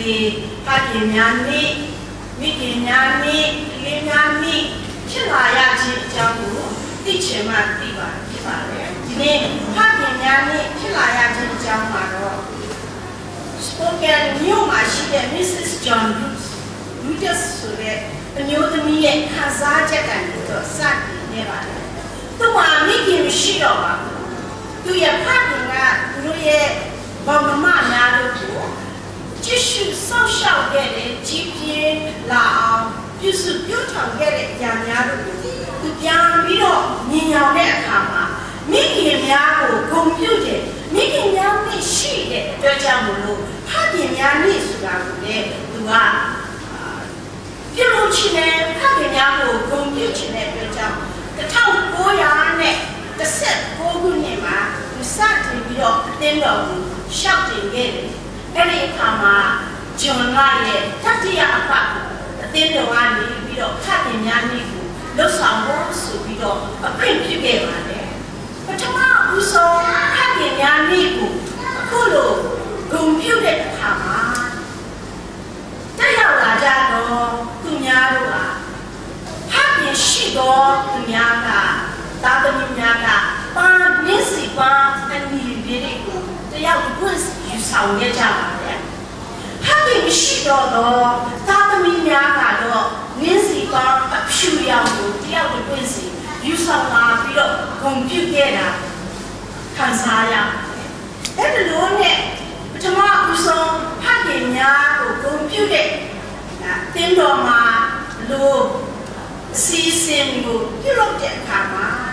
里他给娘你，你给娘你，给娘你，去哪呀去江湖？地钱嘛，地吧，地吧嘞。今天他给娘你，去哪呀去江湖咯？Spoken new machine, Mrs. John Bruce. We just so that new to me看啥子感觉，啥子对吧？都话没给需要吧？都也怕人啊，都也帮妈妈拿的多。继续上小学的几篇啦，就是表常给的讲讲的多，都讲比较营养的看嘛。没给伢个公平的，没给伢没虚的，要讲不咯？他给伢没是干的，对吧？比如去呢，他给伢个公平去呢，要讲，这唱歌呀呢，这说歌个呢嘛，有啥子比较点到小点的，那里看嘛，将来的他这样吧，点到啊你比较他给伢那个，老上班是比较偏僻的嘛的。我他妈不说，他给伢内部，可能公平的看嘛。这样大家都更加的啊，他给许多更加的，大的更加的，把民事把你别的个，这样的本事就少点讲了的。他给许多的，大的更加的，民事把修养的这样的本事。有啥话比较公平点啦？看啥呀？那个路呢？怎么不说他给人家个公平的？啊，听到嘛？路细心个，比较健康嘛。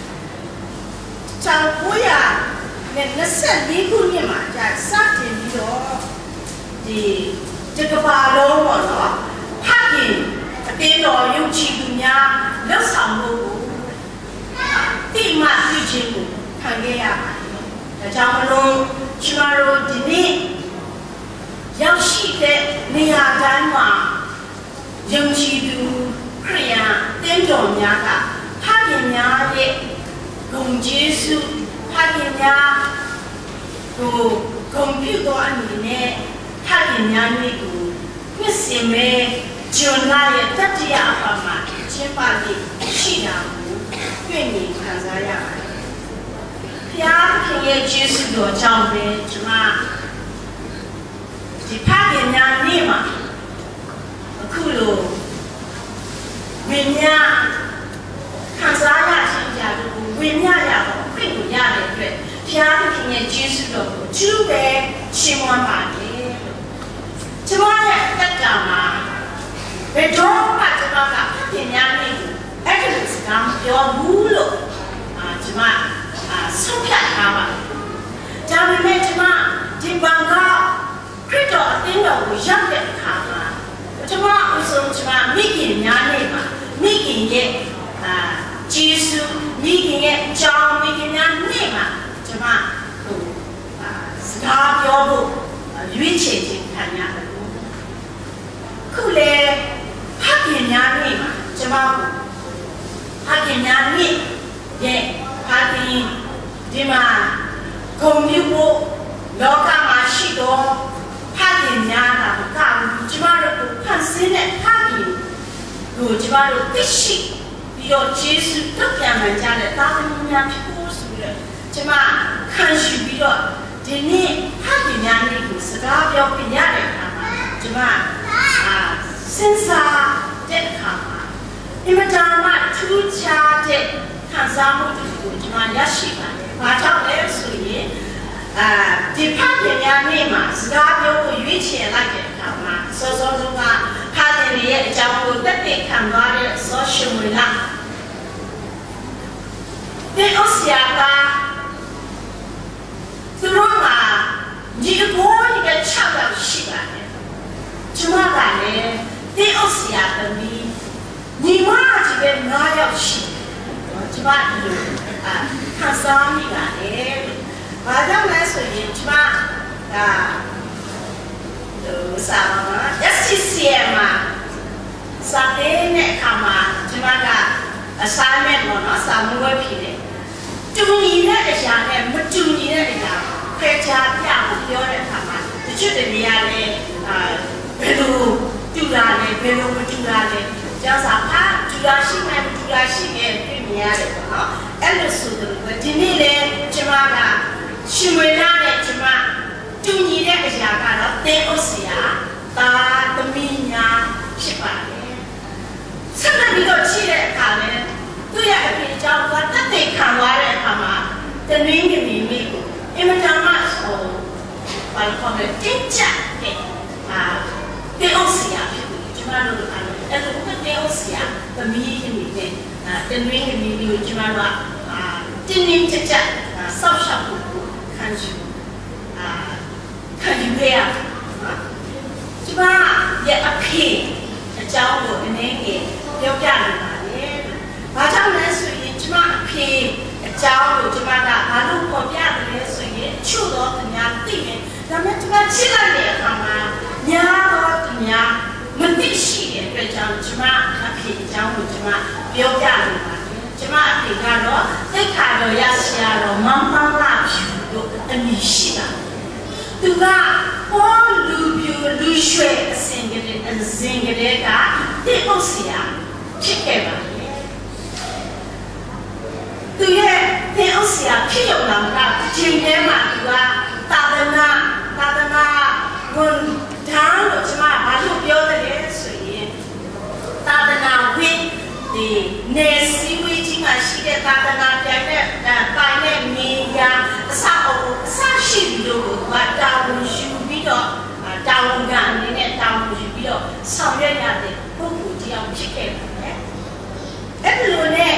长不呀？那身体方面嘛，在啥子比较的这个把路嘛咯？他给听到有几个人要上路。地嘛最清楚，看见呀？咱们弄起码说今年要洗的你呀干嘛？人气都这样，点着人家的，他给人家的工资数，他给人家都公平多年呢，他给人家那个那什么将来的这样方嘛，先把你洗掉。对你看啥样？家庭也就是多长辈，什么？就怕人家你嘛，苦了，人家看啥样人家都人家呀，会不呀的对，家庭也就是多就被希望把的，什么呀？在干嘛？被中把这个怕人家你。哎，这个是讲比较路了啊，什么啊，送片他吧。咱们那什么，这广告，看到听到我想的看嘛，什么我说什么，没给人家那嘛，没给人啊，技术，没给人教，没给人家那嘛，什么都啊，是他标不越前进看人家的路。后来他给人家那嘛，什么？他给伢你，也他给对嘛，公平不，要干嘛许多，他给伢那干，起码都看谁呢？他给，有起码都必须，比较接受都给人家的，大人家屁股是不是？起码看书比较，今年他给伢那个是他比较不一样的看嘛，起码啊，身上这个看嘛。你们家嘛出家的，看啥么就是嘛也喜欢的，反正来属于就怕人家那嘛，自家表我以前那个看嘛，所说嘛，怕的你将我特别看到的所行为啦，对我下个，就说嘛，你个一个强调习惯的，怎么办呢？对我下个你。你妈这边哪要去？这把你啊，看啥米啊？反正来说也这把啊，啥嘛？也是些嘛，啥的呢？看嘛，这把个上面嘛，那上面我皮的，中医那个下面，没中医那个下，快加加不掉的看嘛，就觉得你呀嘞ဘယ်လိုတူလာလဲဘယ်လိုမတူလာလဲကျောင်းစာဖာတူလာရှိမှတူလာရှိခဲ့ပြင်မြရတယ်ပေါ့နော်အဲ့လိုဆိုတော့ဒီနေ့လေကျမကရှင်ဝေလာနဲ့ကျမတူညီတဲ့အရာကတော့တင်းဥစရာတာသမီးညာဖြစ်ပါတယ်ဆက်လက်ပြီးတော့ရှိတဲ့အခါလဲသူ့ရဲ့အဖေအကြောင်းကတက်တဲ့ခံသွားတဲ့အခါမှာတနည်းငယ်လေးကိုအင်မတန်မှဘာလို့ခေါ်လဲတင်းကျပ်တဲ့တင်းဥစရာဖြစ်တယ်ကျမတို့ကအဲ့လိုတင်းဥစရာသမီးကြီးနေတဲ့တနည်းငယ်လေးကိုကျမတို့ကတင်းတင်းကျပ်ကျပ်ဆောက်ရှောက်ဖို့ခံယူခဲ့ရကျမရဲ့အဖေအကြောင်းကိုအနေငယ်ပြောပြနေပါတယ်။ဘာကြောင့်လဲဆိုရင်ကျမအဖေအကြောင်းကိုကျမကဘာလို့ပေါ်ပြတယ်လဲဆိုရင်ချို့တော့တများသိတယ်။ဒါပေမဲ့ကျမချစ်လိုက်တဲ့အခါမှာညာတော့တများမသိရှိတဲ့အတွက်ကြောင့်ကျမအဖေအကြောင်းကိုကျမပြောပြနေပါတယ်။ကျမအဖေကတော့သိက္ခာတော်ရဆရာတော်မမလာဖြူတို့အမည်ရှိတာ။သူကပေါ်လူပြူလူရွှဲအစင်ကလေးကတိပုတ်စရာဖြစ်ခဲ့ပါလေသူရဲ့တိပုတ်စရာဖြစ်ရုံလားမလားဂျင်းထဲမှာသူကသာသနာဝန်ထမ်းလို့ကျမဘာလို့ပြောတယ်လဲဆိုရင်သာသနာဝင်ဒီနေစီဝေးကြီးမှာရှိတဲ့သာသနာပြန်တဲ့ပိုင်တဲ့နေရာအစရှိပြီးတော့တာဝန်ယူပြီးတော့တာဝန်ခံအနေနဲ့တာဝန်ယူပြီးတော့ဆောင်ရွက်ရတဲ့ပုဂ္ဂိုလ်ကြီးအောင်ဖြစ်ခဲ့ပါတယ်။အဲ့လိုနဲ့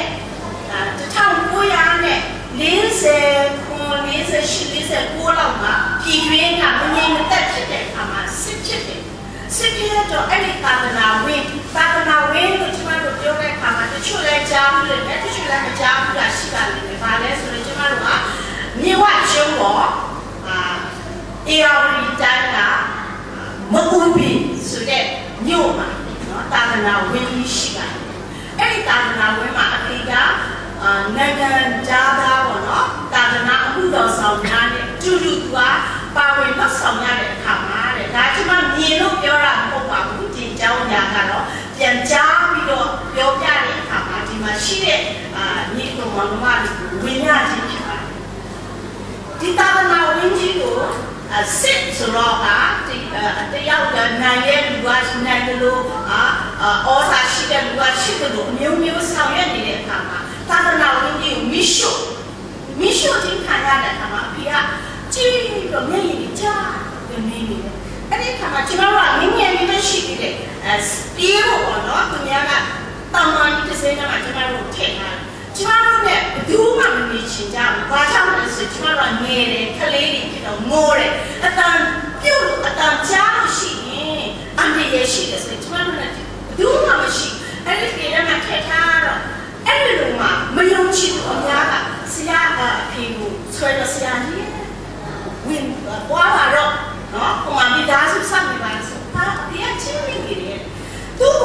1949လောက်မှာပြည်တွင်းကမငြိမ်မသက်ဖြစ်တဲ့အခါမှာစစ်ဖြစ်တယ်။စစ်ဖြစ်တော့အဲ့ဒီသာသနာဝင်လို့ကျွန်တော်တို့ပြောတဲ့အခါမှာတချို့လည်းကြားဘူးလေတချို့လည်းမကြားဘူးလားရှိပါလိမ့်မယ်။ဘာလဲဆိုတော့ကျွန်တော်တို့ကမြေဝကျွန်းပေါ်အေယာဝတီတိုင်းကမအူပီဆိုတဲ့မြို့မှာနော်သာသနာဝင်ရှိပါတယ်။အဲ့ဒီသာသနာဝင်မှာအဖေကနိုင်ငံသားပေါ့နော်သာသနာအမှုတော်ဆောင်များနဲ့တူတူကပါဝင်လုပ်ဆောင်ရတဲ့အခါမှာတဲ့ဒါကျွန်မမြင်လို့ပြောတာမဟုတ်ပါဘူးဒီအကြောင်းညာကတော့ပြန်ကြားပြီးတော့ပြောပြတဲ့အခါမှာဒီမှာရှိတဲ့ညီတော်မောင်နှမတွေဝင်ရခြင်းဖြစ်ပါတယ်ဒီသာသနာဝင်ကြီးကိုစစ်ဆိုတော့ကတယောက်နိုင်ရဲ့လူကနိုင်တယ်လို့ဩဇာရှိတဲ့လူကရှိတယ်လို့မျိုးမျိုးဆောင်ရွက်နေတဲ့အခါမှာသာသနာဝင်ကြီးကိုမိရှုချင်းခံရတဲ့အခါမှာအဖေကကြည့်တော့မျက်ရည်ကြားနေနေတယ်အဲ့ဒီအခါမှာကျွန်တော်ကငငယ်လေးပဲရှိသေးတယ်ပြေးဖို့ပေါ့နော်သူများကတာမန်တစ်စင်းကမှကျွန်တော်တို့ထည့်ထားကျွန်တော်တို့နဲ့ဘယ်သူမှမနေချင်ကြဘူးဘာကြောင့်လဲဆိုကျွန်တော်ကငယ်တယ်ခလေးတွေဖြစ်တော့ငိုးတယ်အတန်ပြုတ်အတန်ကြားလို့ရှိရင်အန်ဒီရဲ့ရှိတယ်ဆိုကျွန်တော်တို့လည်းဘယ်သူမှမရှိအဲ့ဒီကေရမှာထည့်ထားတော့အဲ့ဒီလိုမှမယုံကြည်ဘူးအများကဆရာအဖေကိုဆွဲတော့ဆရာကြီးဝင်ပွားလာတော့နော်ဟိုမှာမိသားစုစပ်နေပါဆိုဟာဒီအချင်းလေးတွေသူ့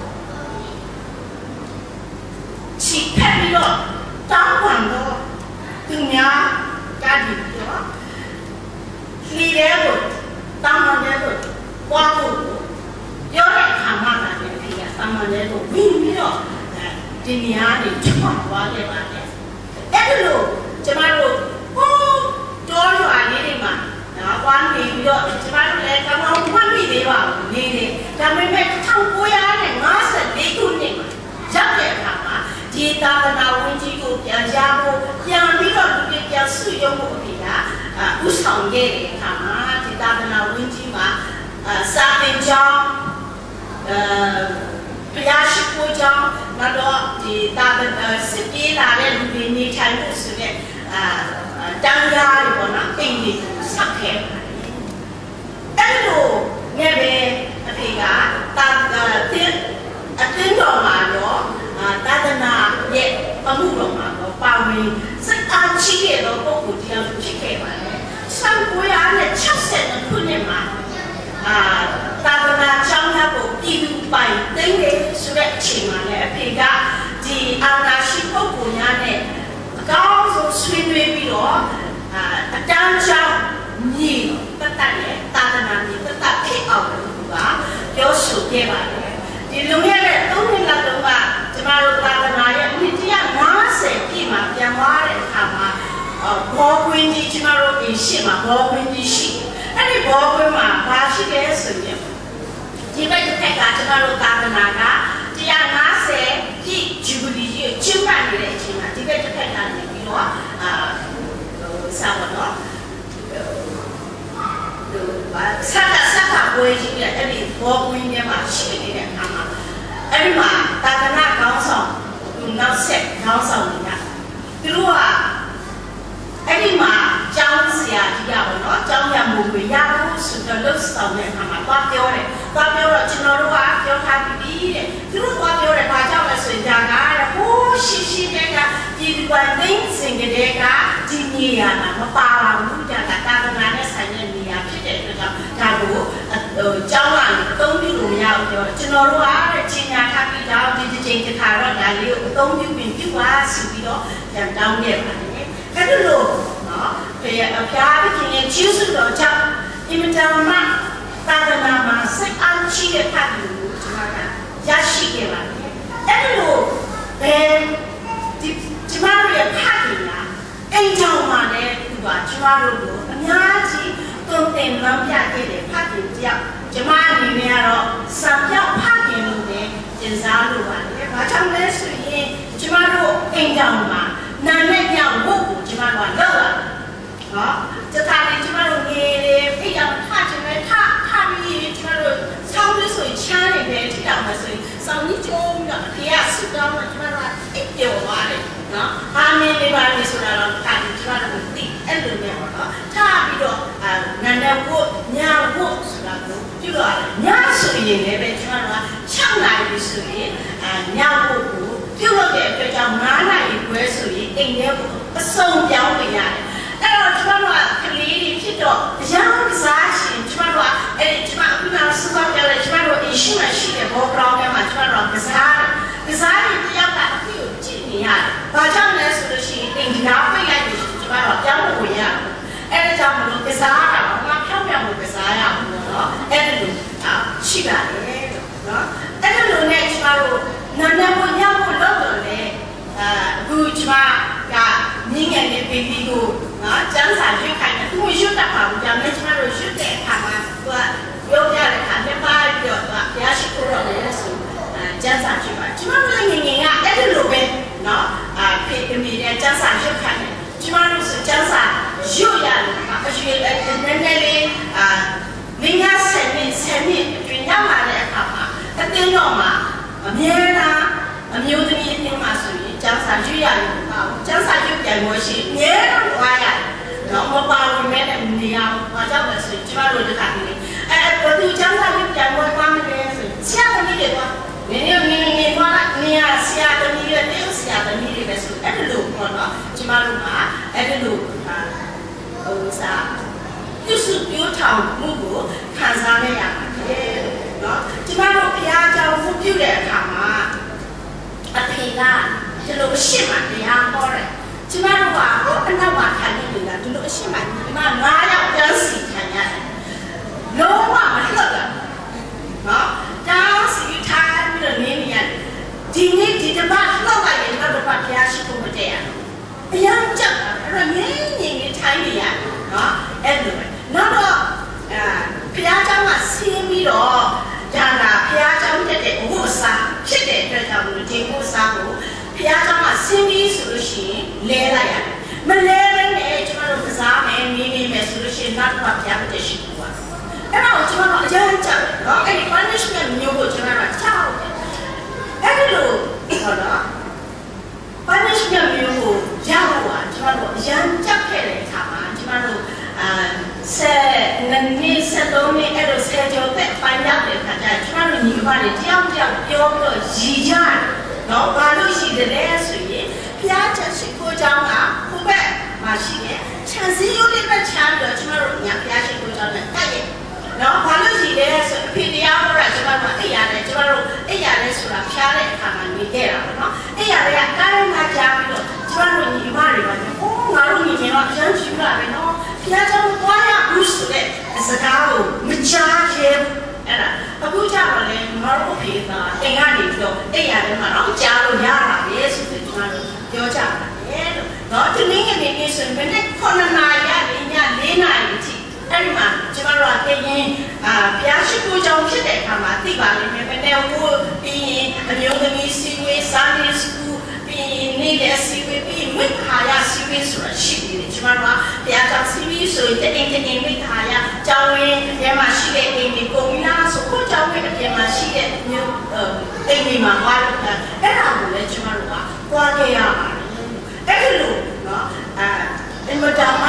ချီဖက်ပြီးတော့တောင်းပန်တော့သူများကဒီတော့လီရဲကိုတောင်းပန်တဲ့တော့ပွားဖို့ပြောတဲ့အခါမှလည်းဒီကတောင်းပန်တဲ့တော့ဝင်ပြီးတော့ဒီနေရာတွေချွတ်သွားခဲ့ပါတယ်အဲ့လိုကျမတို့ဟိုတော်ရွာလေးတွေမှာနော်ကွာနေပြီးတော့ကျမတို့လည်းကောင်းကောင်းမှတ်မိသေးပါဘူးနေနေဒါပေမဲ့1954ခုနှစ်မှာရောက်တဲ့အခါမှာဒီသာသနာဝင်ကြီးကိုပြန်ရဖို့ပြန်ပြီးတော့လူတွေပြန်စုရုံးဖို့အဖြစ်ကဥဆောင်ခဲ့တဲ့အခါမှာဒီသာသနာဝင်ကြီးမှာစာသင်ကျောင်းဘုရားရှိခိုးကျောင်းတော့ဒီသာသနာစစ်ပြေးလာတဲ့လူတွေနေထိုင်ဖို့ဆိုတဲ့တန်းရားတွေပေါ့နော်အိမ်တွေဆောက်ခဲ့အဲ့လိုနဲ့ပဲအဖေကအတင်းတော်မှာတော့သာသနာရဲ့အမှုတော်မှာတော့ပါဝင်စိတ်အားကြီးတဲ့တော့ပုဂ္ဂိုလ်တရားဖြစ်ခဲ့ပါတယ်1960ခုနှစ်မှာသာသနာကျောင်းသားကိုပြည်သူပိုင်သိမ်းတယ်ဆိုတဲ့အချိန်မှာလည်းအဖေကဒီအာနာရှိပုဂ္ဂိုလ်များနဲ့အကောင်းဆုံးဆွေးနွေးပြီးတော့အတန်းကျောင်းမြေပတ်သက်ရဲ့သာသနာမြေပတ်သက်ဖြဖြစ်အောင်လို့ကပြောဆိုခဲ့ပါတယ်ဒီလုံရတဲ့3နှစ်လောက်တုန်းကကျမတို့သာသနာရဲ့နှစ်150ပြည့်မှာပြန်သွားတဲ့အခါမှာဘောကွင်းကြီးကျမတို့ဒီရှေ့မှာဘောကွင်းကြီးရှိအဲ့ဒီဘောကွင်းမှာဘာရှိလဲဆိုရင်ဒီဘက်တစ်ခါကျမတို့သာသနာက150ပြည့်ဂျူဘလီကြီးကိုကျင်းပနေတဲ့အချိန်မှာဒီဘက်တစ်ခါကနေပြီးတော့စာပါတော့ဆက်တာပွဲကြီးတဲ့အဲ့ဒီဘောကွင်းထဲမှာရှိနေတဲ့အခါမှာအဲ့ဒီမှာသာသနာကောင်းဆောင်နောက်ဆက်ကောင်းဆောင်တွေကသူတို့ကအဲ့ဒီမှာကျောင်းဆရာကြီးကပေါ့နော်ကျောင်းရမှုတွေရဖို့ဆိုတော့လှုပ်ဆောင်တဲ့အခါမှာသွားပြောတယ်သွားပြောတော့ကျွန်တော်တို့ကပြောထားပြီးတဲ့သူတို့သွားပြောတယ်ဘာကြောင့်လဲဆိုရင်ဒါကဟိုးရှိတဲ့ကဒီကွာသိန်းစင်ကလေးကဒီနေရာမှာမပါပါဘူးဒါကသာသနာနဲ့ဆိုင်တဲ့နေရာဖြစ်တဲ့အတွက်ကြောင့်ဒါကိုကျောင်းလာအသုံးပြုလို့မရဘူးပြောကျွန်တော်တို့ကကြီးညာထားပြီးတော့ဒီချိန်တစ်ခါတော့ဒါလေးကိုအသုံးပြုပြီးပြုပါဆိုပြီးတော့ပြန်တောင်းခဲ့ပါတယ်အဲ့ဒါလို့နော်ဖေရအဖျားကြီးရဲ့ကျေးဇူးတော်ကြောင့်ဒီမတန်မှသာသနာမှာစိတ်အားရှိတဲ့ဖတ်လူကိုကျွန်တော်ကရရှိခဲ့ပါတယ်အဲ့ဒါလို့ဒီကျမတို့ရဲ့ဖတ်လူကအိမ်ကြောင်မှာလည်းသူကကျမတို့ကိုအများကြီးတုံ့ပြန်လမ်းပြခဲ့တဲ့ဖတ်လူတယောက်ကျမအနေနဲ့ကတော့စံပြောက်ဖတ်ခင်လို့လည်းကျင်စားလို့ပါတယ်ဘာကြောင့်လဲဆိုရင်ကျမတို့အိမ်ကြောင်မှာနာနဲ့ညဝုတ်ကိုကျမတို့ကလောက်လာနော်တခါလေကျမတို့ငယ်လေဖိတ်အောင်ထချင်တယ်ထပြီးကျမတို့ဆောင်းလို့ဆိုရင်ချမ်းနေပဲထိအောင်မဆိုရင်ဆောင်းကြီးကျုံးတော့အဖေကဆူတောင်းတော့ကျမတို့ကအိပ်ပျော်သွားတယ်နော်ဟာမင်းလေးပါလေဆိုတာတော့ခါကျကျမတို့သိအဲ့လိုမျိုးပေါ့နော်ထပြီးတော့နာနဲ့ဝုတ်ညဝုတ်ဆိုတာကိုပြုလို့ရတယ်ညဆိုရင်လည်းပဲကျမတို့က6နာရီဆိုရင်ညဝုတ်ကိုပြုတ်တဲ့အတွက်ကြောင့်9နာရီခွဲဆိုရင်အိမ်ထဲကိုအစုံပြောင်းဝင်ရတယ်အဲ့တော့ကျွန်တော်တို့ကကလေးတွေဖြစ်တော့အရန်ကစားရှင်ကျွန်တော်တို့ကအဲ့ဒီကျွန်တော်အခုနကစူပါပြောတယ်ကျွန်တော်တို့အင်ရှင်မရှိတဲ့ဘောဂရောင်းထဲမှာကျွန်တော်တို့ကစားတယ်တယောက်ကအခုကိုကြည့်နေရတယ်ဘာကြောင့်လဲဆိုလို့ရှိရင်အိမ်ဒီနာပိတ်လိုက်လို့ကျွန်တော်တို့ပြောင်းလို့ဝင်ရတယ်အဲ့ဒါကြောင့်မလို့ကစားတာငါဖြောင်းပြောင်းလို့ကစားရအောင်နော်အဲ့ဒါလို့ရှိပါတယ်နော်အဲ့ဒါလို့နဲ့ကျွန်တော်တို့နာနာကိုညဖို့လုပ်တော့လေအခုကျွန်မကမြင်းငယ်လေးပေးပြီးကိုနော်ကျန်းစာရွတ်ခိုင်းတယ်သူ့ရွတ်တတ်ပါဘူးကြောင့်လည်းကျွန်တော်တို့ရွတ်တဲ့အခါမှာသူကပြောပြတဲ့အခါနဲ့ပါပြီးတော့သူကဘုရားရှိခိုးတော်လေဆိုကျန်းစာရွတ်ပါကျွန်တော်တို့ငယ်ငယ်ကအဲ့ဒီလိုပဲနော်ဖေးသမီးနဲ့ကျန်းစာရွတ်ခိုင်းတယ်ကျွန်တော်တို့ဆိုကျန်းစာရွတ်ရတယ်အရွယ်နည်းနည်းလေးမင်းက10နှစ်အတွင်းရောက်လာတဲ့အခါမှာအတင်းတော့မှာအမြဲတမ်းအမျိုးသမီးအတင်းမှာဆိုရင်ကျန်းစာရွတ်ရတယ်ပေါ့ကျန်းစာရွတ်ပြန်လို့ရှိရင်အမြဲတမ်းသွားရတယ်တော့မပါဝင်မဲ့နေရာမှာကြောက်တယ်ဆိုရင်ကျမတို့ဒီခါကြီးဘယ်သူကျန်းစာရွတ်ပြန်လို့သွားမလဲဆိုရင်ဆရာသမီးတွေသွားနေသွားလိုက်နေရာဆရာသမီးတွေတယောက်ဆရာသမီးတွေပဲဆိုအဲ့လိုပေါ့နော်ကျမတို့ကအဲ့လိုစားပြုစုပြောထောင်မှုကိုခံစားရရပါတယ်နော်ကျမတို့ဘုရားကြောင့်ပြုတဲ့အခါမှာအဖေကဒီလိုအရှိမှတရားဟောတယ်ကျမတို့ကအနောက်မှာခံနေနေတာဒီလိုအရှိမှဒီမှာ9ယောက်တန်းစီခံရတယ်လုံးဝမလှုပ်ဘူးနော်တန်းစီထားပြီးတော့နေနေရတယ်ဒီနေ့ဒီတစ်ပတ်လှုပ်လိုက်ရင်တော့ဘုရားရှိခိုးမတည့်ရဘူးအရင်ကြောက်တာအဲ့တော့ငင်းထိုင်းနေရတယ်နော်အဲ့လိုပဲနောက်တော့ဘုရားကျောင်းကဆင်းပြီးတော့ဒါကဘုရားကျောင်းတက်တဲ့ဘုရားဖြစ်တဲ့အတွက်ကြောင့်ဒီဘုရားကိုဘုရားကျောင်းကဆင်းပြီးဆိုလို့ရှိရင်လဲလိုက်ရတယ်မလဲဘဲနဲ့ကျွန်တော်တို့ကစားမယ်နေနေမယ်ဆိုလို့ရှိရင်နောက်တစ်ခါဘုရားတက်ရှိဘူးပါအဲ့တော့ကျွန်တော်တို့အရင်ကြောက်တယ်နော်အဲ့ဒီ punishment မျိုးကိုကျွန်တော်တို့ကြောက်တယ်အဲ့ဒီလိုဟုတ်လား punishment မျိုးကိုရဖို့ကကျွန်တော်တို့အရင်ကြောက်ခဲ့တဲ့အခါမှာကျွန်တော်တို့နှစ်အဲ့လိုဆယ်ကျော်သက်ပိုင်းရောက်တဲ့အခါကျကျွန်တော်တို့ညီမတွေတယောက်ပြောပြီးတော့ရည်ကြတယ်နော်ဘာလို့ရှိတယ်လဲဆိုရင်ဘုရားချက်ရှိခိုးကြောင်းကဟိုဘက်မှာရှိတယ်ခြံစည်းရိုးလေးပဲချမ်းပြီးတော့ကျွန်တော်တို့ညာဘုရားရှိခိုးကြောင်းနဲ့တိုက်ရဲ့နော်ဘာလို့ရှိလဲဆိုအဖေတရားဟောတာကျွန်တော်တို့အိပ်ရတယ်ကျွန်တော်တို့အိပ်ရတယ်ဆိုတာဖျားတဲ့အခါမှာနေခဲ့တာပေါ့နော်အိပ်ရတဲ့ကားမှာကြားပြီးတော့ကျွန်တော်တို့ညီမတွေကအိုးငါတို့ညီမတော့အရန်ရှိလာပဲနော်ဘုရားကျောင်းသွားရဘူးဆိုတဲ့စကားကိုမကြားရဲဘူးကနေပြီးတော့အဲ့ရတယ်မှာတော့ကြားလို့ရတာလေဆိုပြီးကျွန်တော်တို့ပြောကြပါတယ်လို့နော်ဒီနေ့ကနေပြီးဆိုရင်မနေ့9နာရီကနေည4နာရီအထိအဲ့ဒီမှာကျွန်တော်တို့ကရင်ဘုရားရှိခိုးကြောင်းဖြစ်တဲ့အခါမှာသိပါလိမ့်မယ်ဘယ်နဲ့ဟိုပြီးရင်အမျိုးသမီးစီဝေးစာနေစကူပြီးရင်နေတဲ့စီဝေးပြီးဝိဟာရစီဝေးဆိုတာရှိတယ်ကျွန်တော်တို့ကဘုရားကြောင့်စီဝေးဆိုရင်တနေ့ဝိဟာရကျောင်းရင်းထဲမှာရှိတဲ့အိမ်ဒီပုံလားဆိုကိုကျောင်းရဲ့အပြင်မှာရှိတဲ့မျိုးအိမ်ဒီမှာဟောလို့အဲ့ဒါကိုလည်းကျွန်တော်တို့ကပွားခဲ့ရပါတယ်အဲ့လိုနော်အင်မတန်မှ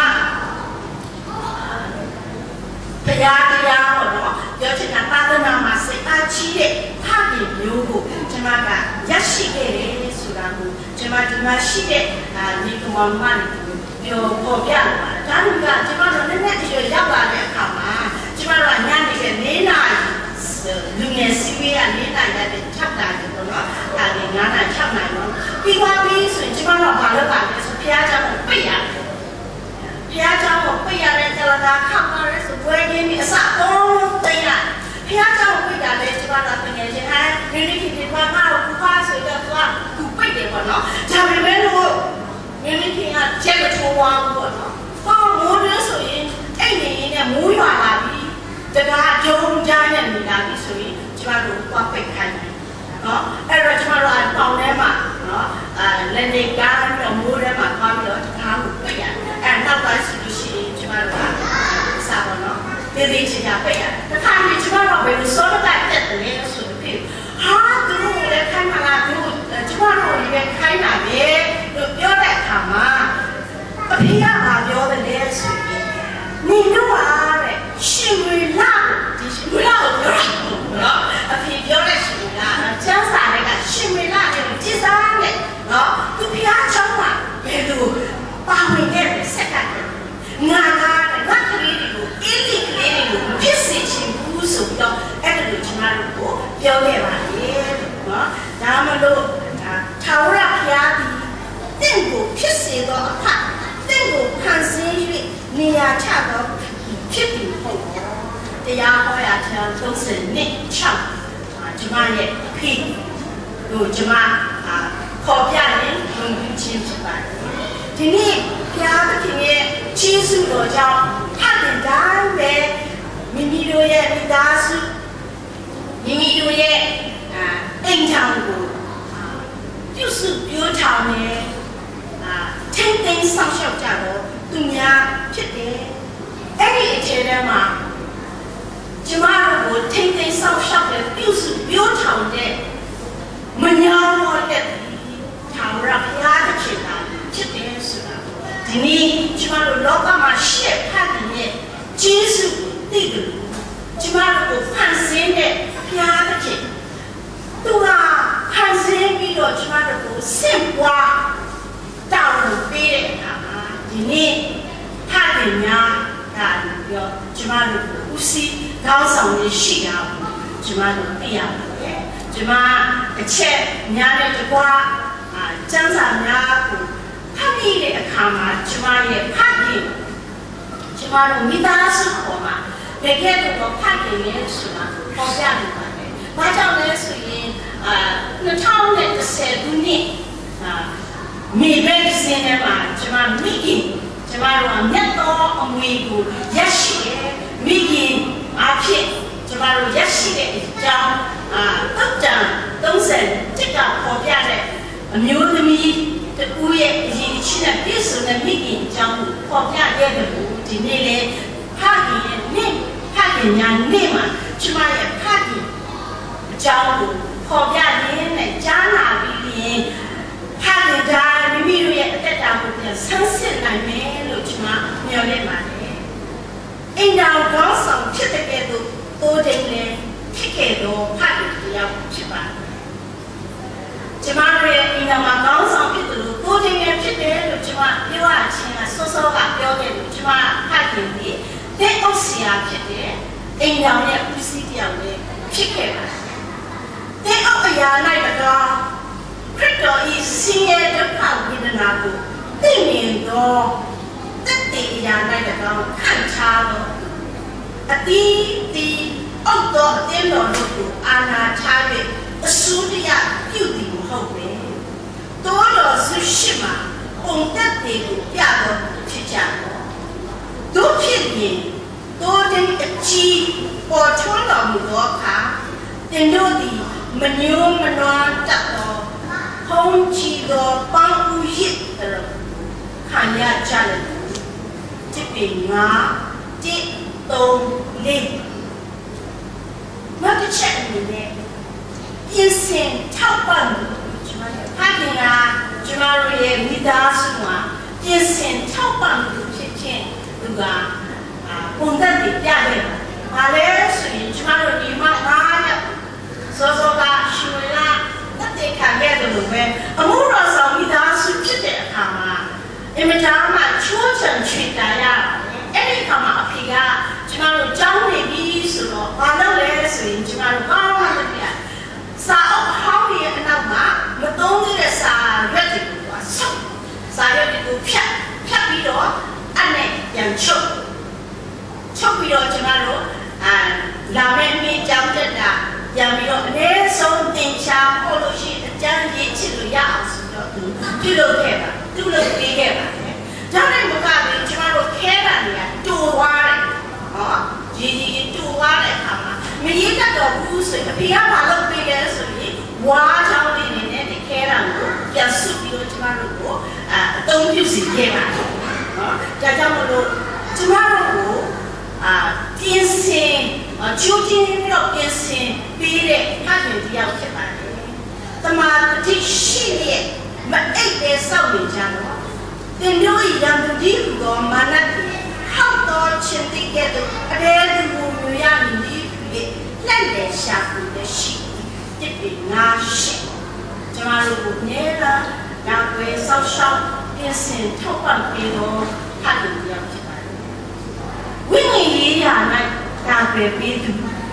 ဘုရားတရားပေါ့နော်ပြောချင်တာသာသနာမှာစိတ်အားကြီးတဲ့ဖခင်မျိုးကိုကျွန်မကရရှိခဲ့တယ်ဆိုတာကိုကျွန်မဒီမှာရှိတဲ့ညီကောင်မတွေပြောပေါ်ပြလာပါတယ်ဒါကကျွန်မတို့လည်းနဲ့ဒီရောက်လာတဲ့အခါမှာကျွန်မတို့ကညနေပဲ4နာရီလူငယ်စီးပြီး4နာရီတဲ့6နာရီပေါ့နော်ဒါလည်း9နာရီ6နာရီပေါ့ပြီးပါပြီဆိုရင်ကျွန်မတို့ကဘာလုပ်ပါလဲဆိုဘုရားကျောင်းကိုပိတ်ရတယ်ဘုရားကျောင်းကိုပိတ်ရတဲ့တလကာခောက်ပါလဲဆိုဘွဲကင်းပြီးအစတော့တိတ်ရဘုရားကျောင်းကိုပိတ်တာလေကျွန်မတို့ငယ်ချင်းဒီနေ့ဒီမှာငါ့ကိုကူပါဆိုတော့သူပိတ်တယ်ပေါ့နော်ဒါပေမဲ့လို့မင်းခင်ကကျက်မထိုးဝါဘူးပေါ့နော်ဟောမိုးရဆိုရင်အဲ့နေရင်လည်းမိုးရွာလာပြီတကားကြုံကြတဲ့နေလာပြီဆိုရင်ကျမတို့သွားပိတ်ခိုင်းတယ်နော်အဲ့တော့ကျမတို့အပေါင်ထဲမှာနော်လက်နေကားတော့မိုးထဲမှာသွားပြီးတော့တကားကိုပိတ်ရတယ်အဲ့နောက်ပိုင်းဆိုလို့ရှိရင်ကျမတို့ကစားပါတော့ဒီချင်တာပိတ်ရတယ်တခါမှကျမတို့ဘယ်လိုစောတက်တက်တယ်လဲဆိုပြီးဟာသူတို့လည်းခိုင်းမှာလားသူတို့ကျမတို့လည်းခိုင်းတာပဲလို့ပြောတဲ့အခါမှာအဖေကပြောတယ်လေဆိုရင်နေတော့တဲ့ရှင်ဝေလာဒီရှင်ဝေလာကိုပြောနော်အဖေပြောတဲ့ရှင်ဝေလာကျန်းစာတွေကရှင်ဝေလာကိုကြည်စားတယ်နော်သူဖျားချောင်းမှာဘယ်လိုပါဝင်ခဲ့တဲ့စက်ကငါကလေးတွေကိုအင်းဒီကလေးတွေကိုဖြစ်စေချင်ဘူးဆိုပြီးတော့အဲ့ဒါကိုကျွန်တော်တို့ကိုပြောခဲ့ပါလေနော်ဒါမှမဟုတ်ထာဝရဘုရားဒီတင့်ကိုဖြစ်စေသောအခါတင့်ကိုခံစင်း၍နေရာချသောဖြစ်ပြီးဟုတ်တရားဟောရာချမ်း30နှစ်6ကျွန်မရဲ့ဖိတို့ကျွန်မခေါ်ပြရင်ဘုံချင်းဖြစ်ပါတယ်ဒီနေ့ဘုရားသခင်ရဲ့ကျေးဇူးတော်ကြောင့်ဖခင်တိုင်းပဲမိမိတို့ရဲ့မိသားစုမိမိတို့ရဲ့အိမ်ထောင်ကိုပြုစုပြောထောင်နေထိမ့်သိမ်းဆောင်ရှောက်ကြတော့သူများဖြစ်တယ်အဲ့ဒီအခြေထဲမှာကျမတို့ကိုထိမ့်သိမ်းဆောင်ရှောက်တဲ့ပြုစုပြောထောင်တဲ့မညာတော်တဲ့ထာဝရဘုရားသခင်ကဖြစ်တယ်ဆိုတာဒီနေ့ကျမတို့လောကမှာရှေ့ဖတ်တဲ့ကျေးဇူးကိုသိတယ်ကျမတို့ကိုဖန်ဆင်းတဲ့ဘုရားသခင်သူကဖန်ဆင်းပြီးတော့ကျမတို့ကိုဆင့်ပွားတောင်းပေးတဲ့အခါမှာဒီနေ့ဖခင်များကပြောကျမတို့ကိုဦးစီးကောင်းဆောင်ရရှိတာကိုကျမတို့သိရပါတယ်ကျမအချက်များတဲ့တကွာကျမ်းစာများကိုဖတ်ပြီးတဲ့အခါမှာကျမရဲ့ဖခင်ကျမတို့မိသားစုပေါ်မှာတကယ်တော့ဖခင်ရဲ့ဆိုတာပေါ်ပြနေပါတယ်။ဘာကြောင့်လဲဆိုရင်2010ခုနှစ်မေဘက်စင်းထဲမှာကျမမိခင်ကျမတို့ကမြတ်သောအမွေကိုရရှိတယ်မိခင်အဖြစ်ကျမတို့ရရှိတဲ့အကြောင်းတောက်တန်30ကပေါ်ပြတဲ့အမျိုးသမီးတူရဲ့အရေးကြီးတဲ့ပြည့်စုံတဲ့မိခင်အကြောင်းကိုပေါ်ပြခဲ့တယ်လို့ဒီနေ့လေဖခင်ရဲ့နေ့ဖခင်ညာနေ့မှာကျမရဲ့ဖခင်အကြောင်းကိုပေါ်ပြရင်းနဲ့ကြားနာပြီးရင်ဖခင်ကမိမိတို့ရဲ့အသက်တာကိုပြန်ဆန်းစစ်နိုင်မယ်လို့ကျမမျှော်လင့်ပါတယ်။အိမ်တော်ကောင်းဆောင်ဖြစ်တဲ့ကဲ့သို့တိုးတိမ်လည်းဖြစ်ခဲ့သောဖခင်တရားဖြစ်ပါတယ်။ကျမတို့ရဲ့အိမ်တော်မှာကောင်းဆောင်ဖြစ်တယ်လို့တိုးတိမ်လည်းဖြစ်တယ်လို့ကျမပြောရခြင်းကစောစောကပြောခဲ့လို့ကျမဖခင်ဒီတဲ့အောက်ဆီယာဖြစ်တယ်။အိမ်တော်ရဲ့ဦးစီးတရားလည်းဖြစ်ခဲ့ပါတယ်။တဲ့အောက်အရာ၌တော့ခရစ်တော်၏ဆင်းရဲဒုက္ခဝေဒနာကိုသိမြင်သောတတ်တဲ့အရာ၌တော့ခံထားသောအတီးတီအောက်သောအသင်းတော်တို့ကိုအာဏာချ၍ Sudia, beauty, hope. Todo Sushima, on that day, Yado, Chichako. Don't hit me, don't achieve or turn on the car. Then do the manure manon tato, home chido, bamboo hit the Kanya challenge. Tipping, tip, don't live. Not to check me there. Insane, top one. Hakina, Jumari, Midasuma, insane, top one to kitchen, Luga, Pundati, Yadin, Ales, Jumari, Maya, Sosoga, Shula, that they can get the way. A Muras of Midasu, Chitama, Imitama, Children, Chitaya, any come up here, Jumari, Johnny, Bisu, other letters in Jumari, Sa how he and now, but only the Sa ready was so. Saya itu piak video, ane yang chok video cemaro, lamen mi jam jeda, yang video ne so tinggal polusi janji cilu ya sudah tu, dulu keba, jangan buka ni cemaro keba ni ya, tuan, jadi tuan apa? Mereka dah buat, pihak malu pihak sendiri, wajah ini ni kerana yang sudah cuma lu, tunggu sikit jadi malu cuma lu, tiensen, cuci minyak tiensen, pilih hanya dia cepat. Teman di sini, mereka selalu jangan, dan doi yang berdiri mana dia, hal cantik itu ada di bumi yang ini. Lende shaku de shi, tipi na shi. Jamaru bunera, na kwe sao sao, piensen topan pido, hadu yang cepat. Wingi ya na kwe pido,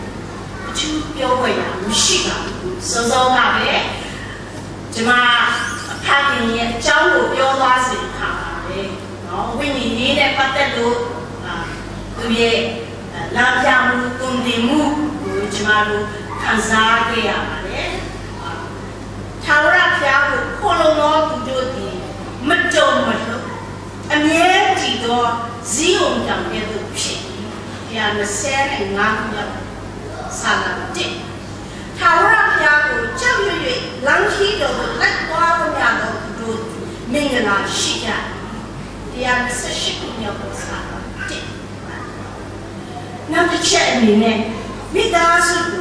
chu pio ya mushi ka, so ngabe. Jama pagi ni jauh lu pio wasi kabe, no wingi ni pakai lu, tu ye lampiamu kundimu. Cemaru kanzar ke amare, thawra kya ko kolongo tujuh di, macam, amir jido zion jam itu sih, dia nasihat ngam salam je. Thawra kya ko jauh ye, langhi do lekwa punya do tujuh, minggu sihja, dia nasihat punya salam je. Nanti cek ni. Midasu,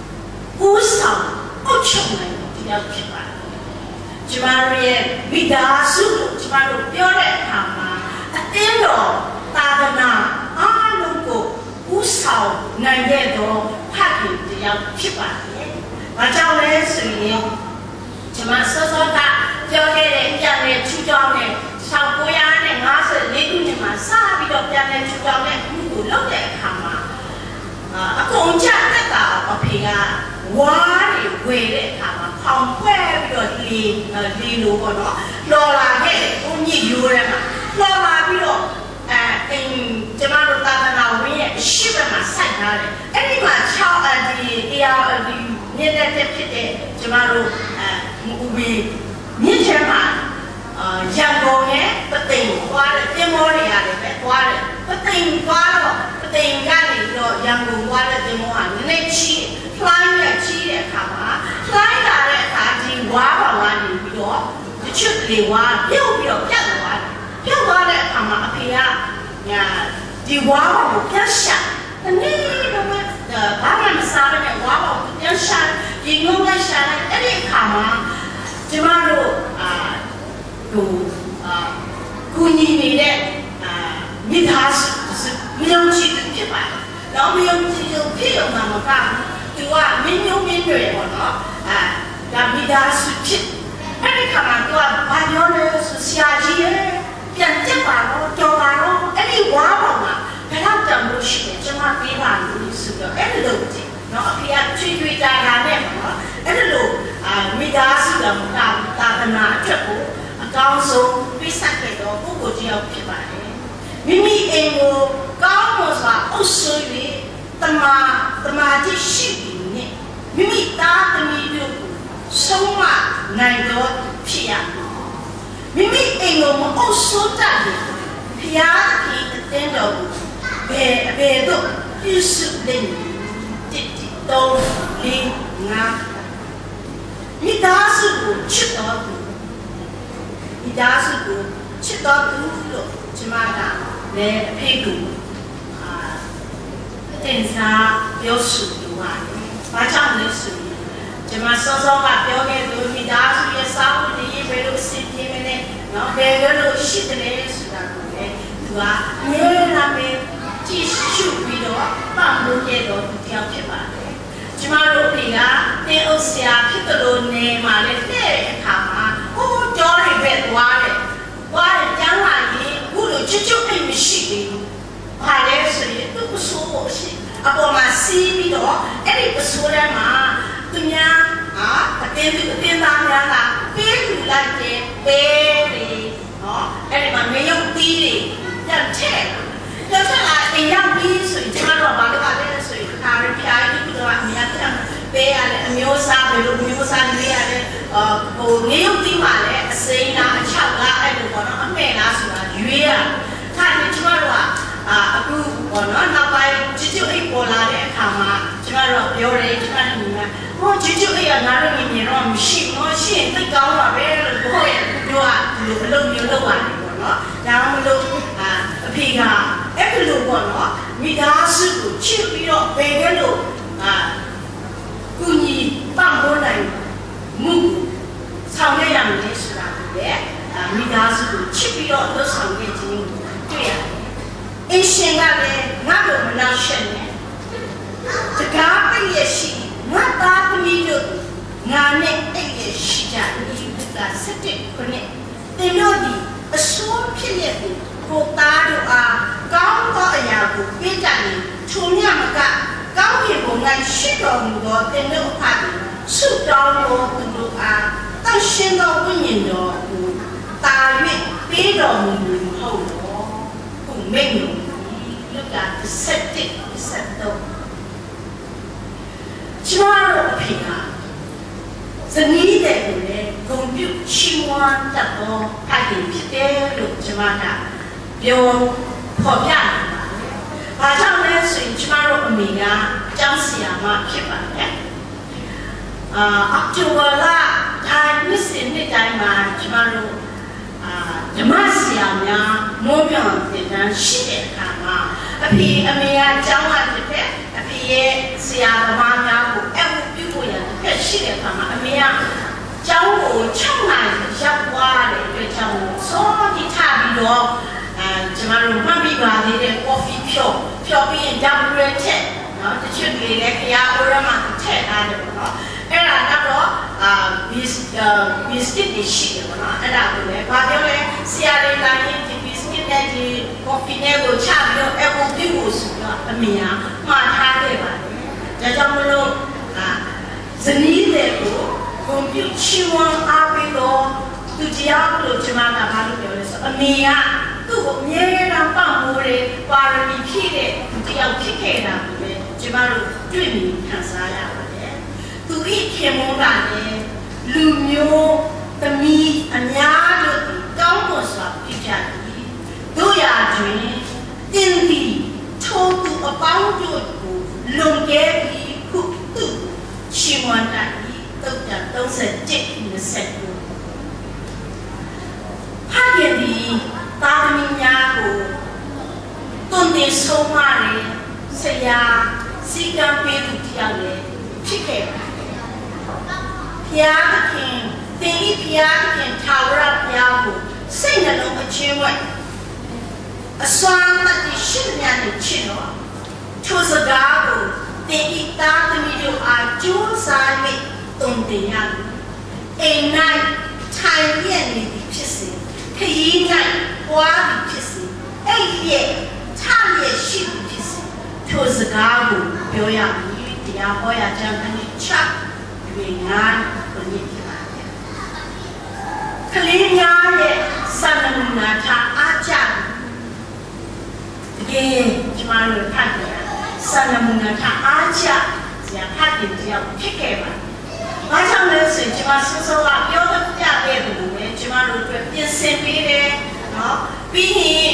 usah, ucap dia cepat. Cemari, midasu, cemaru biore kama. Tendo, tadana, anuku, usah, nangedo, pagi dia cepat. Macam ni sini, cuma sesuatu biore jangan cujang ni, sampuyan ni ngasih ni tu masa bido jangan cujang ni, mungkin lelaki kama. Aku ucap kata apa pihak wari wede kama kampung bido di luar no lola ke unyi yurema lola bido cuma rota nawi siapa masa hari ini macam di ni ada tepite cuma ubi ni cuma yang boleh penting wari temori ada wari penting wari tinggal itu yang buat demoan, ni cie, flynya cie kama, fly dari tadi wawan itu, cuci lewan, biar kama apa ya, di wawan bukan syak, ni barang besar ni wawan bukan syak, di ngomong syak, ini kama, cuma kunyi ni deh, midas. Minum cium cepat, lalu minum cium piu nama kan, tua minum mana, dah bidah suci. Ini kaman tua banyak le sosiaji yang cepat, jauh ini wabah, kalau jam bersih cuma bilang ini sudah, ini lucu. No, pihak cuci jalan ini lu, bidah sudah tak kena cepu, langsung bisa kita buku jauh cepat. Mimi engo kamu sa usui tema di sini. Mimi tak demi itu ဆုံးမနိုင်တော့ဖြစ်ရမိမိအိမ်ကိုမအုပ်စိုးတတ်ဘူးဖျားကြီးအတင်းတော်ကိုဘယ်တော့ပြုစုလိမ့်မယ်တစ်တုံးလေးငါမိသားစုကိုချစ်တော်သူမိသားစုကိုချစ်တော်သူလို့ကျွန်မကလည်းအဖေကိုတင်စားပြောဆိုလို့ပါတယ်။ဘာကြောင့်လဲဆိုရင်ကျွန်မစောစောကပြောခဲ့သလိုမိသားစုရဲ့စာဝတ်ရေးဘယ်လိုအဆင်ပြေမလဲ။နော်ဘယ်လိုရှိတယ်ဆိုတာကိုလည်းသူကအမြဲတမ်းပဲကြည့်ရှုပြီးတော့ပတ်လို့ရတော့သူတယောက်ဖြစ်ပါတယ်။ကျွန်မတို့ကတင်းအုပ်ဆရာဖြစ်တယ်လို့နေမှာလေတဲ့အခါမှာဟိုးကြောတွေပဲသွားတယ်။သွားတယ်ကျမ်းလာရင်ခုလိုချွတ်ချွတ်အိမ်မရှိသေးဘူး။ဘာလဲဆိုရင်သူ့ကိုဆိုးဖို့ရှိအပေါ်မှာစီးပြီးတော့အဲ့ဒီပစိုးထဲမှာသူများအတင်းသားများကပေးလူလိုက်တယ်ပေးတယ်နော်အဲ့ဒီမှာမယုံတီးတွေတက်ထက်လာအိမ်ရောက်ပြီးဆိုရင်ကျွန်တော်ဘာလို့ပါလဲဆိုရင်ခါရဖျားကြီးကတော့အများကြီးပေးရတယ်အမျိုးစားဘယ်လိုမျိုးစားလေးရတယ်ဟိုငရုတ်တီးမှလည်းအစိမ်းလားအချောက်လားအဲ့လိုပေါ့နော်အမဲ့လားဆိုတာရွေးရခါပြီးကျွန်တော်ကအခုပေါ့နော်နောက်ပိုင်းချစ်ချစ်အိတ်ပေါ်လာတဲ့အခါမှာကျွန်တော်ပြောတယ်ကျွန်တော်ကဟိုချစ်ချစ်အိတ်ကငါတို့မြင်တော့မရှိဘူးရှိရင်သိကောင်းပါပဲလို့ပြောရတို့ကဒီလိုအလုပ်မျိုးလုပ်ရတယ်ပေါ့နော်ဒါမှမဟုတ်အဖေကအဲ့လိုပေါ့နော်မိသားစုကိုချစ်ပြီးတော့ဘယ်ကလို့ကူညီပံ့ပိုးနိုင်မှုဆောင်ရွက်ရမယ်ဆိုတာကိုလည်းမိသားစုကိုချစ်ပြီးတော့လုပ်ဆောင်ခဲ့ခြင်းတွေ့ရတယ်အရှင်ကလည်းငါ့ကိုမနှောက်ယှက်နဲ့တကားပိတ်ရရှိငါသားသမီးတို့ငါနဲ့အိတ်ရရှိကြဒီက17ခုနှစ်တင်တို့ဒီအစိုးဖြစ်ရတဲ့ကိုသားတို့အားကောင်းသောအရာကိုပေးကြရင်ထုံညမကကောင်းကင်ဘုံ၌ရှိတော်မူသောတင်တို့အဖသည်ဆုတောင်းတော်သူတို့အားတန်ရှင်သောဝိညာဉ်တော်ကိုတာ၍ပေးတော်မူမည်မဟုတ်တော့ကိုမိန့်လို့Look at the septic, the septum. ကျမတို့အဖေကဇနီးတဲ့ကိုလည်းဂုဏ်ပြုချီးမွမ်းတတ်သောဖခင်ဖြစ်တယ်လို့ကျမကပြောဖော်ပြနေပါတယ်။ဘာကြောင့်လဲဆိုရင်ကျမတို့အမေကကျောင်းဆရာမဖြစ်ပါတယ်။အောက်တိုဘာလနှစ်တိုင်းမှာကျမတို့ဓမ္မဆရာများမိုးပြောင်းတင်တန်းရှိတဲ့အခါမှာအဖေအမေကကျောင်းကတစ်ဖက်အဖေရဲ့ဆရာသမားများကိုအမှုပြုဖို့ရတစ်ဖက်ရှိတဲ့အခါမှာအမေကကျောင်းကို6နိုင်ရောက်သွားတဲ့အတွက်ကြောင့်စောတိထပြီးတော့ကျမတို့မှတ်မိပါသေးတဲ့ coffee ဖြောပြီးရင် double ထက်နော်တချို့တွေလည်းခရီးအိုရမှာထည့်ထားတယ်ပေါ့နော်အဲ့ဒါတော့biscuit တွေရှိတယ်ပေါ့နော်အဲ့ဒါကိုလည်းဘာပြောလဲဆရာလေးတိုင်းဒီ biscuit နဲ့ဒီ coffee နဲ့ကိုချပြီးတော့အမှုပြုဖို့ဆိုတော့အမေကမှားထားခဲ့ပါတယ်ဒါကြောင့်မလို့ဇနီးတွေကိုကွန်ပျူတာချီဝမ်အားပြီးတော့သူတရားလို့ကျမကဘာလို့ပြောလဲဆိုအမေကသူ့ကိုအမြဲတမ်းပတ်မိုးတယ်ပါရမီဖြည့်တဲ့တရားဖြစ်ခဲ့တာကိုပဲကျမတို့တွေ့မြင်ခံစားရပါတယ်သူဤခင်မုန်းကလည်းလူမျိုးသမီးအများတို့ကောင်းမွန်စွာဖြစ်ကြသည်တို့ရာတွင်တင်းသည်ထိုသူအပေါင်းတို့ကိုလွန်ကဲပြီးခုသူချီးမွမ်းတတ်၏တုတ်တန်37-29ဖခင်သည်တာသမီများကိုတွန်တင်ဆုံးမတယ်ဆရာစီကံပေးသူတယောက်လည်းဖြစ်ခဲ့ပါတယ်ဖခင်တင်ဤဖခင်ထာဝရဘုရားကိုစိတ်နှလုံးအချင်းဝဲအစွမ်းတတိရှိများနဲ့ချစ်တော်ထိုစကားကိုတင်ဤသားသမီးတို့အားကြိုးစား၍တွန်တင်ရသည်အိမ်၌ထိုင်ရနေသည်ဖြစ်စေခရီး၌ပွားသည်ဖြစ်စေအိပ်ရဲ့ထားရဲ့ရှိသည်ဖြစ်စေထိုစကားကိုပြောရမည်တရားဟောရကြံတဲ့ချက်တွေငါကိုညစ်ဖြစ်ပါတယ်ကလေးများရဲ့စာနမနာထားအားကြတကယ်ကျမတို့ဖတ်ကြစာနမနာထားအားကြဆရာဖတ်တယ်တယောက်ဖြစ်ခဲ့ပါတယ်ဘာကြောင့်လဲဆိုရင်ကျမစစောကပြောပြခဲ့တယ်လို့ပဲကျမတို့အတွက်ပြင်ဆင်ပေးတယ်နော်ပြီးရင်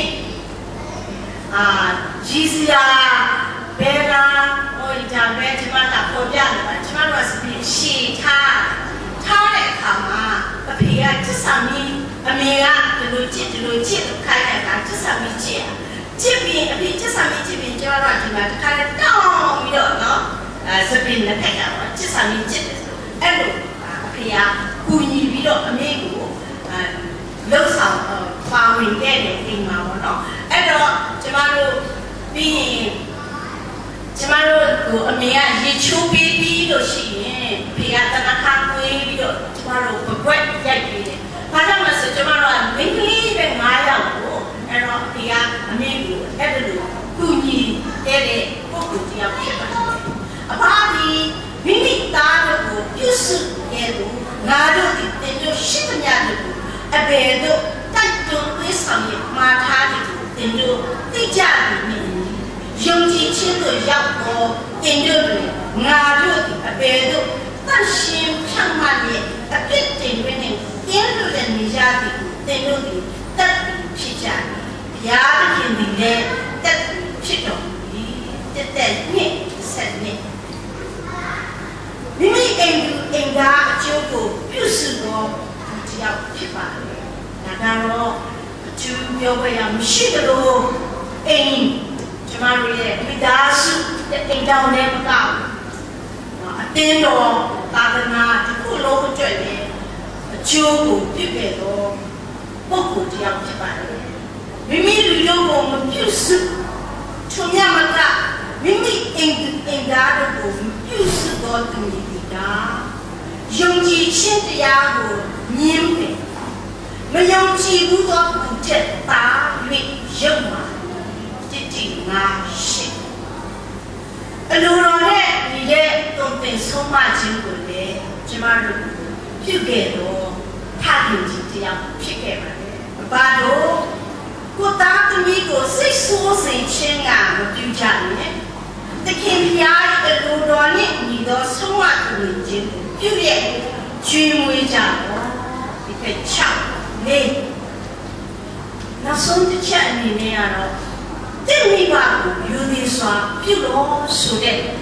ကြီးစရာဘယ်လားဟိုဒါပဲကျမကပေါ်ပြတယ်ပါကျမတို့ကရှည်ထားတဲ့အခါမှာအဖေကကျဆာမီအမေကဒီလိုကြည့်လို့ခိုင်းတဲ့အခါကျဆာမီကြည့်ပြီးအဖေကျဆာမီကြည့်ပြီးကျမတို့ကဒီမှာတစ်ခါလေးတောင်းပြီးတော့နော်စပင်းနဲ့ဖက်တာပါကျဆာမီကြည့်တယ်ဆိုအဲ့လိုအဖေကကူညီပြီးတော့အမေကိုလှုပ်ဆောင်ပါဝင်ခဲ့တယ်အိမ်မှာပေါ့နော်အဲ့တော့ကျမတို့ပြီးရင်ကျမတို့ကိုအမေကရေချိုးပေးပြီးလို့ရှိရင်အဖေကတနခါကွေးပြီးတော့ကျမတို့ဘွက်ရိုက်ပေးတယ်။ဘာကြောင့်လဲဆိုကျမတို့ကမိန်းကလေးပဲ9ယောက်ကိုအဲ့တော့အဖေကအမေကိုအဲ့လိုကူညီတဲ့ပုဂ္ဂိုလ်တယောက်ဖြစ်ပါတယ်။အဖဒီမိမိသားတို့ကိုပြုစုခဲ့လို့ငါတို့ဒီတင်တို့ရှိသမျှတို့ကိုအဘယ်တို့တိုက်တွန်းပေးဆောင်ရမှာထားတယ်တင်တို့သိကြပြီယုံကြည်ခြင်းတို့ရောက်တော့တင်တို့တွေငါတို့ဒီအဘယ်တို့သတ်ရှင်ဖြန့်မှလည်းအပြစ်တင်ရင်းနဲ့တင်းတို့လည်းနေကြသည်တင်တို့ဒီတတ်ဖြစ်ကြတယ်ဘုရားသခင်ဒီလည်းတတ်ဖြစ်တော်မူသည်တက်နှစ်ဆက်နှစ်မိမိအိမ်သားအကျိုးကိုပြုစုတော်ဒီရောက်ဖြစ်ပါလေဒါကတော့အကျိုးပြောခွင့်ရမရှိသလိုအိမ်ကျမတို့ရဲ့မိသားစုအိမ်တောင်နဲ့မကောက်အတင်းတော်သာသနာတစ်ခုလုံးအတွက်လည်းအကျိုးကိုပြုခဲ့တော့ပုဂ္ဂိုလ်တယောက်ဖြစ်ပါလေမိမိလူမျိုးကိုမပြုစုချုံရမကမိမိအိမ်သားတို့ကိုပြုစုတော်သူတွေကယုံကြည်ခြင်းတရားကိုမြင်တယ်မယုံကြည်ဘူးသောသူချက်ပါ၍ရုပ်မှာငါရှိအလိုတော်နဲ့ဒီတဲ့တုံ့ပြန်ဆုံးမခြင်းကိုလည်းကျမတို့ပြုခဲ့တော့ထခင်ကြီးတရားဖြစ်ခဲ့ပါတယ်။ဘာလို့ကိုသားသမီးကိုစိတ်ဆိုးစေခြင်းကမပြုကြနဲ့။တခင်ဖျားရဲ့အလိုတော်နဲ့ညီတော်ဆုံးမသူခြင်းကိုပြုရဲ့ကျွေးမွေးကြတော့ဒီက6နေနောက်ဆုံးတစ်ချက်အနေနဲ့ကတော့တင်မိဘကိုယူသည်စွာပြုလို့ဆို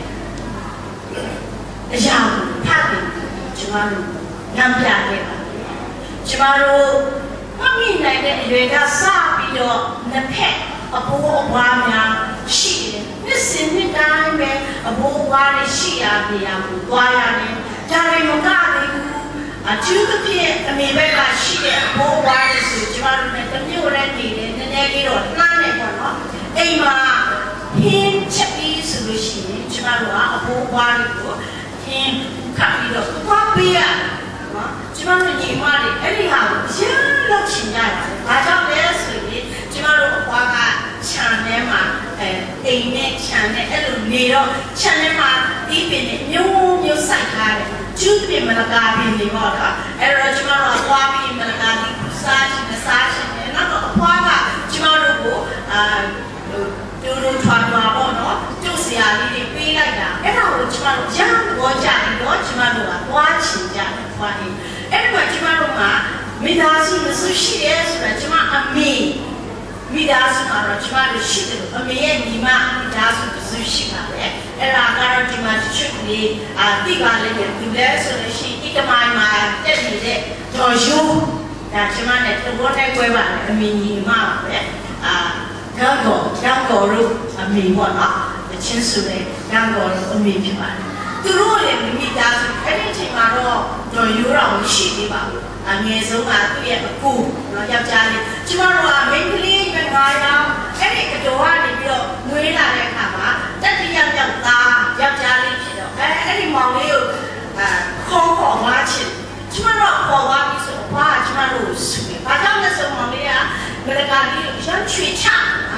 တဲ့အရာကိုဖတ်ပြီးကျမတို့ညံပြခဲ့ပါတယ်ကျမတို့မမိနိုင်တဲ့အရွယ်ကစပြီးတော့နှစ်ဖက်အဘိုးအဘွားများရှိတယ်နှစ်စဉ်နှစ်တိုင်းပဲအဘိုးအဘွားတွေရှိရနေရကိုသွားရတယ်ဒါပေမဲ့မကသေးဘူးအကျိုးတစ်ဖြစ်အမေဘက်ကရှိတဲ့အဘိုးအဘွားတွေဆိုကျမတို့နဲ့တမျိုးနဲ့နေတယ်နည်းနည်းလေးတော့နှမ်းနေပေါ့နော်အိမ်မှာဟင်းချက်ပြီးဆိုလို့ရှိရင်ကျမတို့ကအဘိုးဘွားတွေကိုဟင်းခပ်ပြီးတော့သွားပေးရနော်ကျမတို့ညီမတွေအဲ့ဒီဟာကိုရမ်းလို့ချင်ကြတယ်။ဘာကြောင့်လဲဆိုရင်ကျမတို့အဘွားကခြံထဲမှာအိမ်နဲ့ခြံနဲ့အဲ့လိုနေတော့ခြံထဲမှာဒီပင်နဲ့မျိုးစိုက်ထားတယ်။ကျူးပင်မလကာပင်တွေပေါ့နော်။အဲ့တော့ကျမတို့ကသွားပြီးမလကာဒီစားရှင်နဲ့နောက်တော့အဘွားကကျမတို့ကိုတို့ထွားပေါ့နော်ကျုပ်ဆရာလေးတွေပေးလိုက်တာအဲ့ဒါကိုကျမတို့ရမ်းပေါ်ကြပြီးတော့ကျမတို့ကသွားချင်ကြတယ်ဖွားနေအဲ့ဒီမှာကျမတို့ကမိသားစုမစုရှိရဲဆိုတာကျမအမေမိသားစုကတော့ကျမတို့ရှိတယ်အမေရဲ့ညီမမိသားစုမစုရှိပါလေအဲ့ဒါကတော့ဒီမှာချစ်ကလေးတိပါလေးနဲ့ဒီလဲဆိုလို့ရှိရင်ဒီကမိုင်းမှာတက်နေတဲ့ဒေါ်ယူဒါကျမနဲ့တော့တဲ့ကွဲပါလေအမေညီမပါပဲရောင်းတော်တို့အမေပေါ့နော်တချင်းဆိုတဲ့ရောင်းတော်တို့အမေဖြစ်ပါတယ်သူတို့လည်းမိမိသားစုအဲ့ဒီအချိန်မှာတော့တော်ရိုးတော်ရှိသေးပါဘူးအငယ်ဆုံးကသူ့ရဲ့အကူနော်ယောက်ျားလေးကျမတို့ကမိန်းကလေးပဲ9ယောက်အဲ့ဒီအတော်ကနေပြီးတော့မွေးလာတဲ့အခါမှာတတိယယောက်သားယောက်ျားလေးဖြစ်တော့အဲ့ဒီမောင်လေးကိုခေါ်သွားချင်ကျမတို့ခေါ်သွားပြီးဆိုတော့ဘာကျမတို့ဆုတယ်ဘာကြောင့်လဲဆိုမောင်လေးကမလကာလေးရမ်းချွေချ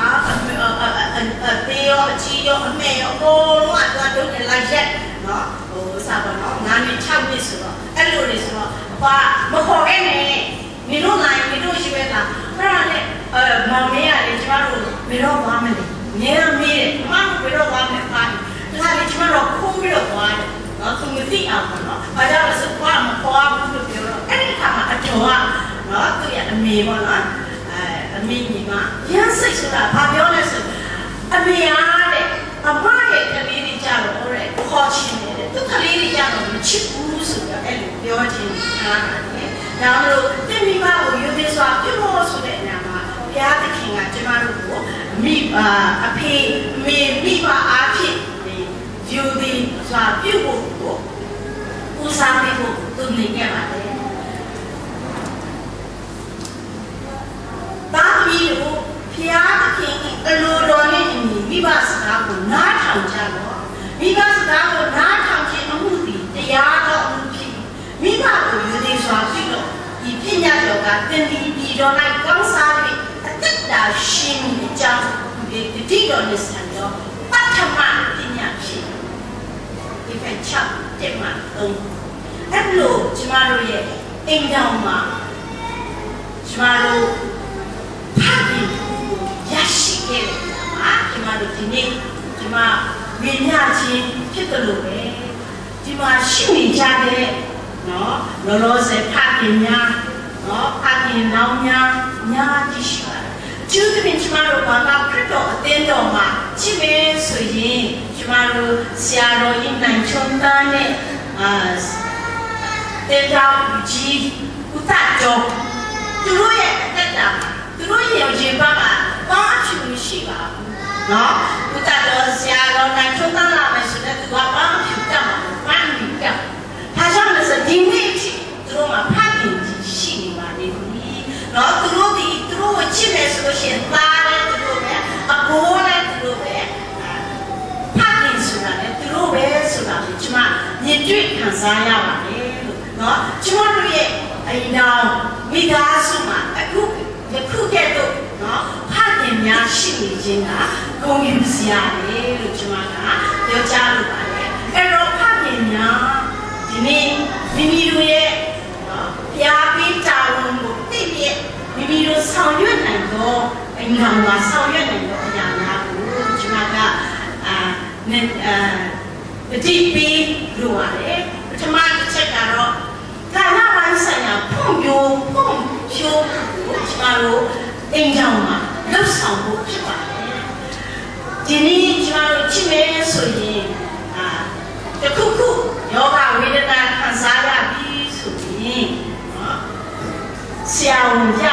တေရောအကြီးရောအမေရောကိုလုံးကသွားတော့လိုက်ရက်နော်ဟိုစားပါတော့9နှစ်6နှစ်ဆိုတော့အဲ့လိုတွေဆိုတော့ဘာမခေါ်ခဲ့နဲ့နေလို့လိုက်နေလို့ရှိပဲလားအဲ့ဒါနဲ့မောင်လေးကလေကျမတို့ဘယ်တော့သွားမလဲငယ်တော့မေးတယ်မမဘယ်တော့သွားမလဲပါဒါလေကျမတို့ခိုးပြီးတော့သွားတယ်နော်သူမသိအောင်နော်ဘာကြောင့်လဲဆိုတော့မခေါ်ဘူးလို့ပြောတော့အဲ့ဒီခါမှာအတော်ကနော်သူရဲ့အမေပေါ့နော်အမေညီမရမ်းစိတ်ဆိုတာဘာပြောလဲဆိုအမေအားတဲ့အမရဲ့ကလေးတွေကြတော့တဲ့ခေါ်ချင်တယ်သူကလေးတွေကြတော့မချစ်ဘူးဆိုတော့အဲ့လိုပြောချင်တာလေဒါမှမဟုတ်တင်မိမကိုယူသေးစွာပြုလို့ဆိုတဲ့နေရာမှာဘုရားသခင်ကကျမတို့ကိုအဖေမေမိဘအားဖြင့်ယူသေးစွာပြုဖို့ကိုဦးစားပေးဖို့သူနေခဲ့ပါတယ်ဒါပြီးတော့ဘုရားသခင်အလိုတော်နဲ့အညီမိဘစကားကိုနားထောင်ကြတော့မိဘစကားကိုနားထောင်ခြင်းအမှုသည်တရားတော်အမှုဖြစ်မိဘကိုယူသေးစွာပြုတော့ဒီပညာတော်ကတင်ဒီတော်၌ကောင်းစားပြီးအသက်တာရှင်အကြောင်းဒီတိတော်နဲ့ဆံတော့ပထမပညာဖြစ်ဒီဖက်ချက်တက်မှာအဲ့လိုကျမတို့ရဲ့အိမ်တော်မှာကျမတို့ဖခင်ရရှိခဲ့တယ်ကျမတို့ဒီနေ့ကျမမြင်ရခြင်းဖြစ်တယ်လို့ပဲဒီမှာရှိနေကြတဲ့နော်လောလောဆယ်ဖခင်များနော်ဖခင်နောင်များညာကြီးရှိပါတယ်ကျူးသမီးကျမတို့ဘာသာခရစ်တော်အသင်းတော်မှာကြည့်မယ်ဆိုရင်ကျမတို့ဆရာတော်ကြီးနိုင်ချုံသားနဲ့တေတောင်ကြီးဦးသားကျော်သူတို့ရဲ့အသက်တာသူတို့ရဲ့ရင်ပါမှာဘာအချူရှိပါဘူးနော်ဦးသားတော်ဆရာတော်နိုင်ချုံသားလာမယ်ဆိုတော့သူကဘာအချူတတ်မှာဘာမီကဒါကြောင့်လည်းဒီနေ့သူတို့မှာဖခင်ကြီးရှိနေပါလေနော်သူတို့ကိုချစ်မယ်ဆိုလို့ရှိရင်သားလည်းသူတို့ပဲအကိုလည်းသူတို့ပဲဖခင်ဆိုတာလည်းသူတို့ပဲဆိုတာကိုကျွန်မမြင်တွေ့ခံစားရပါတယ်လို့နော်ကျွန်တော်တို့ရဲ့အိမ်တော်မိသားစုမှာအခုကဲ့သို့နော်ဖခင်များရှိနေခြင်းကဂုဏ်ယူစရာလေလို့ကျွန်မကပြောကြားလိုပါတယ်အဲ့တော့ဖခင်များဒီနေ့မိမိတို့ရဲ့နော်ဘုရားပေးတာဝန်ကိုသိပြမိမိတို့ဆောင်ရွက်နိုင်တော့အိမ်တော်မှာဆောင်ရွက်နိုင်တော့အရာများကိုကျွန်မကပฏิပေးလိုရတယ်ပထမတစ်ချက်ကတော့ကာလပိုင်းဆိုင်ရာဖွံ့ဖြိုးကိုကျွန်တော်တို့အိမ်တော်မှာလှုပ်ဆောင်ဖို့ဖြစ်ပါတယ်ဒီနေ့ကျွန်တော်တို့ကြည့်မယ်ဆိုရင်တခုခုယောဂဝေဒနာခံစားရပြီဆိုရင်ဆရာဝန်ကြ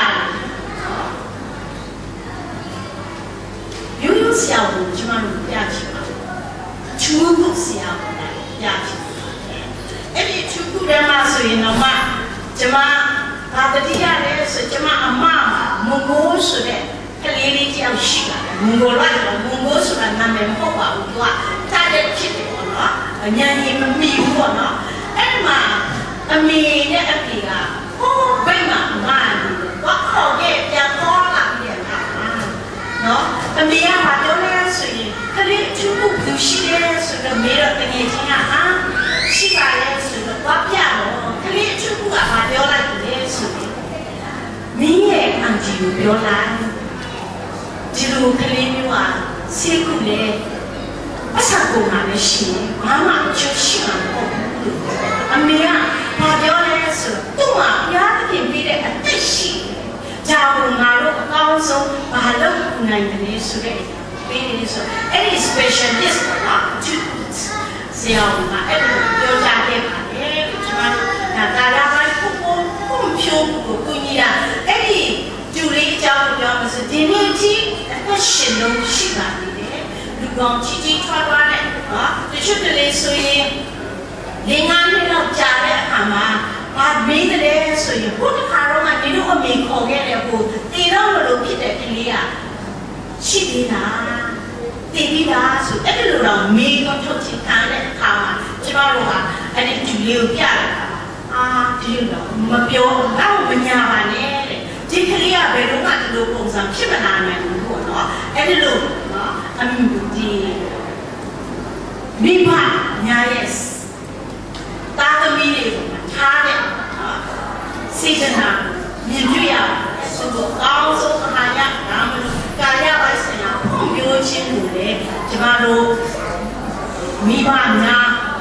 ရိုးရိုးဆရာဝန်ကျွန်တော်တို့ပြချင်ပါတယ်ချူးဆရာဝန်ပြချင်ပါတယ်အဲ့ဒီချူးထဲမှာဆိုရင်တော့ကျွန်မဘာတတိယလဲဆိုကျွန်မအမမွန်ဂိုးဆိုတဲ့ကလေးလေးတယောက်ရှိပါတယ်မွန်ဂိုလိုက်တော့မွန်ဂိုဆိုတာနာမည်မဟုတ်ပါဘူးသူကတားတဲ့ဖြစ်တယ်ပေါ့နော်အညာကြီးမမီဘူးပေါ့နော်အဲ့မှာအမေနဲ့အဖေကဟိုးဘိတ်မှာမာနေတယ်ဘာခေါ်ခဲ့ပြန်ခေါ်လာပြန်တာနော်အမေကဘာပြောလဲဆိုရင်ကလေးချူသူရှိတယ်ဆိုတော့မေတော့တကယ်ချင်းကရှိပါလေဆိုတော့ဘာပြတော့ကလေးချူကဘာပြောလိုက်လဲဆိုရင်မင်းရဲ့အန်တီကိုပြောလိုက်ဒီလိုကလေးမျိုးကဆေးကုလေအဆက်ကုန်တာလည်းရှိတယ်မမအချူရှိမှာပေါ့အမေကဘာပြောလဲဆိုတော့သူ့မှာဘုရားသခင်ပေးတဲ့အသက်ရှိတယ်ဒါကိုငါတို့အကောင်းဆုံးဘာလို့နိုင်တယ်ဆိုတဲ့ပေးတယ်ဆိုအဲ့ဒီ specialist ကဆရာကအဲ့လိုပြောကြခဲ့ပါတယ်ကျွန်တော်ဒါလာပိုင်းပုံဖြိုးကိုကိုကြီးကအဲ့ဒီကျူလေးအကြောင်းပြောမှဆိုဒီနေ့ကြီးအသက်ရှင်လို့ရှိပါသေးတယ်လူကောင်ကြီးထွားထွားနဲ့နော်တချို့ကလေးဆိုရင်ငါးနှစ်လောက်ကြာတဲ့အခါမှာဘာမေးတယ်ဆိုရင်ဘုရားခါတော့ကနေလို့အမေခေါ်ခဲ့တဲ့ကိုတေတော့မလို့ဖြစ်တဲ့ကလေးကရှိသေးလားတည်ပြီးလားဆိုအဲ့လိုတော့မေးတော့ထုတ်ချင်တာတဲ့အခါမှာကျွန်တော်တို့ကအဲ့ဒီကျူလေးကိုပြလိုက်တာဒီလိုမပြောတော့မညာပါနဲ့တဲ့ဒီကလေးကဘယ်တော့မှဒီလိုပုံစံဖြစ်မလာနိုင်ဘူးပေါ့နော်အဲ့ဒီလိုနော်အမြင်ဒီမိဘညာရဲ့တာသမီးတွေကိုထားတဲ့စေတနာမြင်တွေ့ရဆိုတော့အောင်းဆုံးအခါရဒါမှမဟုတ်ကာယပိုင်းဆိုင်ရာပုံပြိုးခြင်းကိုလည်းကျမတို့မိဘများအ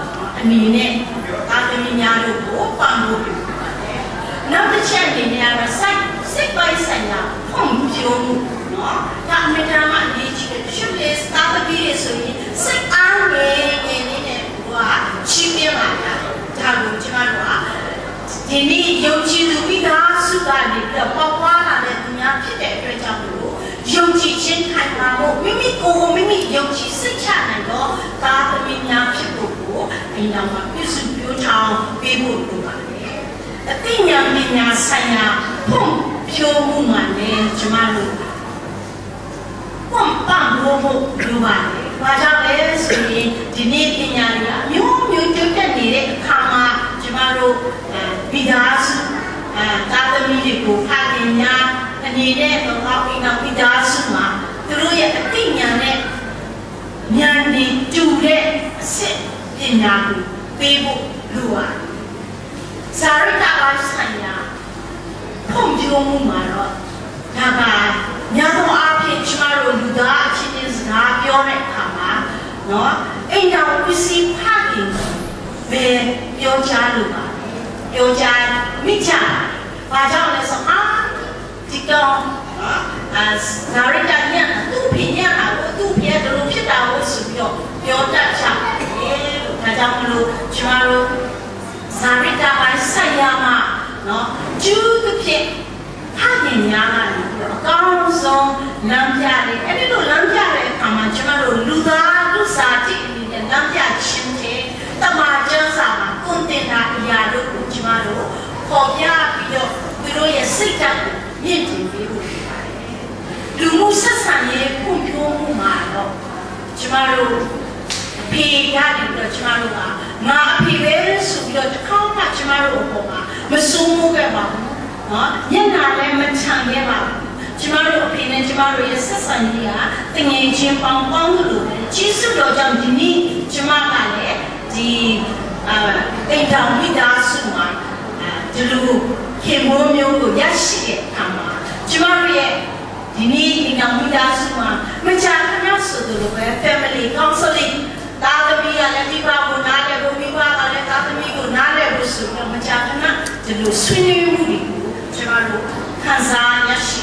အနေနဲ့ဒါသမီးများတို့ကိုပံ့ပိုးပေးပါတယ်နောက်တစ်ချက်အနေနဲ့ကတော့စိတ်ပိုင်းဆိုင်ရာဖွံ့ဖြိုးမှုနော်ဒါအမေရိကန်မှာအရေးကြီးတယ်ရှုပ်လေးစတာပတိတွေဆိုရင်စိတ်အားငယ်နေတဲ့သူကချီးပြပါလားဒါကိုကျမတို့ကဒီနေ့ယုံကြည်သူမိသားစုကနေပြီးတော့ပေါ်ပွားလာတဲ့သူများဖြစ်တဲ့အတွက်ကြောင့်လို့ယုံကြည်ခြင်းခံပါဖို့မိမိကိုယ်မိမိယုံကြည်စိတ်ချနိုင်တော့သားသမီးများဖြစ်ဖို့ကိုအိမ်တော်မှာပြည့်စုံပြိုးထောင်ပေးဖို့လိုပါတယ်အသိဉာဏ်ပညာဆိုင်ရာဖွံ့ဖြိုးမှုမှလည်းကျမတို့ပွန်ပန်းဖို့လိုပါတယ်။ဘာကြောင့်လဲဆိုရင်ဒီနေ့ပညာတွေကအမျိုးမျိုးတိုးတက်နေတဲ့အခါမှာကျမတို့မိသားစုသာသမီတွေကိုဖခင်များအနေနဲ့တော့အိမ်တော်မိသားစုမှာသူတို့ရဲ့အသိဉာဏ်နဲ့ဉာဏ်ဒီတူတဲ့အစစ်ပညာကိုပေးဖို့လိုပါတယ်။ဇာရိတအားဆိုင်ရာဖွံ့ဖြိုးမှုမှာတော့ဒါကညာတော်အဖြစ်ကျမတို့လူသားအချင်းချင်းစကားပြောတဲ့အခါမှာနော်အိမ်တော်ပစ္စည်းဖခင်ပဲပြောချလို့ပါပြောချမိချဘာကြောင့်လဲဆိုဒီတော့ဇာရိတညသူ့ဖေညကိုသူ့ဖေတို့လိုဖြစ်တာကိုဆိုပြီးတော့ပြောတတ်ချတယ်လို့ဒါကြောင့်မလို့ကျမတို့ဇာရိတပိုင်းဆက်ရမှာနော်ကျူးတစ်ဖြစ်ဖခင်များကတော့အကောင်းဆုံးလမ်းပြတယ်အဲ့ဒီလိုလမ်းပြတဲ့အခါမှာကျမတို့လူသားလူစားတိအနေနဲ့လမ်းပြခြင်းတဲ့တမန်ကျမ်းစာမှာကွန်တင်တာအရာတို့ကိုကျမတို့ပေါ်ပြပြီးတော့သူတို့ရဲ့စိတ်ဓာတ်ကိုမြင့်တင်ပေးဖို့ဖြစ်ပါတယ်လူမှုဆက်ဆံရေးဖွံ့ဖြိုးမှုမှာတော့ကျမတို့ဖေရတယ်တော့ကျမတို့ကငါအဖေပဲဆိုပြီးတော့တစ်ခါမှကျမတို့အပေါ်မှာမစိုးမိုးခဲ့ပါဘူးနော်ညနာလည်းမချမ်းခဲ့ပါဘူးကျမတို့အဖေနဲ့ကျမတို့ရဲ့ဆက်ဆံရေးကတငယ်ချင်းပေါင်းလို့ပဲကြီးစုတော်ကြောင့်ဒီနေ့ကျမကလည်းဒီအိမ်တော်မိသားစုမှာဒီလိုခင်မိုးမျိုးကိုရရှိတဲ့အခါမှာကျမတို့ရဲ့ဒီနေ့အိမ်တော်မိသားစုမှာမကြာခဏဆိုသလိုပဲ family counseling သားသမီးကလည်းမိဘကိုနားလည်ဖို့မိဘကလည်းသားသမီးကိုနားလည်ဖို့ဆိုတော့မကြာခဏဒီလိုဆွေးနွေးမှုတွေကိုကျမတို့ခံစားရရှိ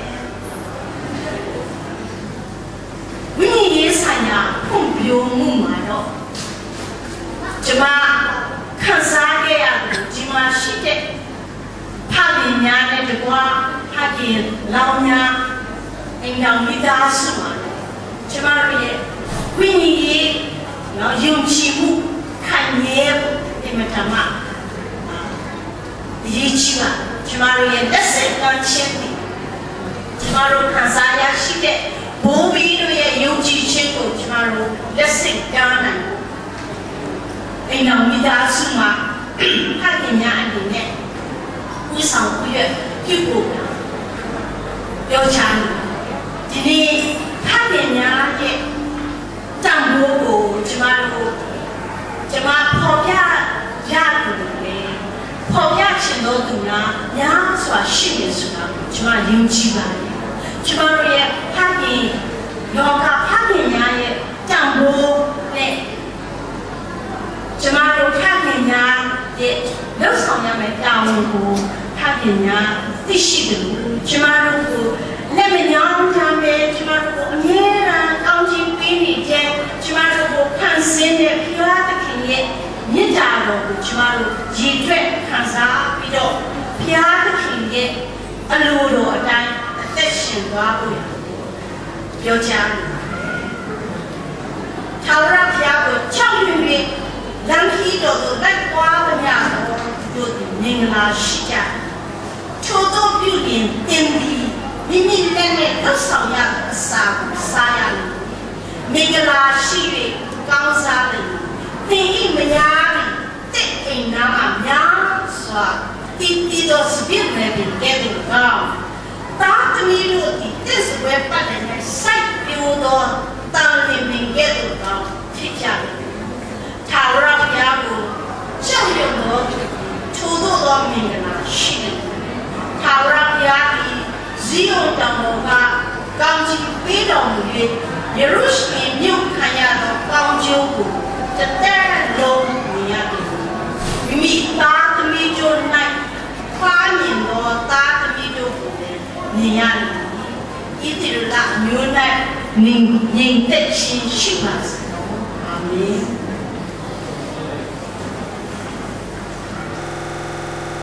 ဝိညာဉ်ရေးဆိုင်ရာဖွံ့ဖြိုးမှုမှာတော့ကျမခံစားခဲ့ရတယ်ဒီမှာရှိတဲ့ဖခင်များနဲ့တကွာဖခင်လောင်များအိမ်တော်မိသားစုမှာကျမတို့ရဲ့ဝိညာဉ်ရေးနော်ယုံကြည်မှုခံရဖို့ဒီမှာတမအရေးကြီးပါကျမတို့ရဲ့လက်ဆက်ကချင်းကျမတို့ခံစားရရှိတဲ့ဘိုးဘီတို့ရဲ့ယုံကြည်ခြင်းကိုကျမတို့လက်ဆက်ပြနိုင်အိမ်တော်မိသားစုမှာဖခင်များအနေနဲ့ဦးဆောင်ပြီးပြုဖို့ပြောချင်ဒီနေ့ဖခင်များရဲ့တန်ဖိုးကိုကျမဖော်ပြရတယ်လေဖော်ပြခြင်းတို့ကများစွာရှိနေဆိုတာကိုကျမယုံကြည်ပါတယ်ကျမတို့ရဲ့ဖခင်လောကဖခင်များရဲ့တန်ဖိုးနဲ့ကျမတို့ဖခင်များရဲ့လောက်ဆောင်ရမယ့်တာဝန်ကိုဖခင်များသိရှိတယ်ကျမတို့ကိုလက်မညောင်းထားမယ်ကျမတို့ကိုအမြဲတမ်းကောင်းချီးပေးနေတဲ့ကျမတို့ကိုဖန်ဆင်းတဲ့ဘုရားသခင်ရဲ့မြတ်တာတော်ကိုကျမတို့ရည်ရွယ်ခံစားပြီးတော့ဘုရားသခင်ရဲ့အလိုတော်အတိုင်းအသက်ရှင်သွားဖို့ပြောချင်တယ်ထာဝရဘုရားကိုချောက်၍လမ်းခီးတော်ကိုလိုက်သွားသမျှတို့မင်္ဂလာရှိကြထို့သောပြုရင်တင်ပြီးမိမိနဲ့သက်ဆောင်ရအစာကိုစားရလိမ့်မင်္ဂလာရှိ၍ကောင်းစားလိမ့်သင်၏မယားတဲ့အိမ်နာမှာများစွာတီတော်စပြည့်နေပြီကဲတော့တာသမီးတို့ဒီတစ်စပွဲပတ်တဲ့စိုက်ပြိုးသောတာလင်မင်ကဲတော့ဖြစ်ကြတယ်ထာဝရဘုရားကိုကြောက်ရွံ့သောထိုသို့သောမင်္ဂလာရှိတယ်ထာဝရဘုရားသည်ဇီးုန်တောင်ပေါ်ကကောင်းချီးပေးတော်မူ၍ယေရုရှလင်မြို့ခံရသောကောင်းကျိုးကိုထတဲ့လုံးမြင်ရတယ်မိမိသားသမီးတို့၌ဖားမြင်သောသားသမီးတို့ကိုလည်းမြင်ရတယ်ဤတိရလမျိုး၌ငြိမ်သက်ခြင်းရှိပါစေအာမင်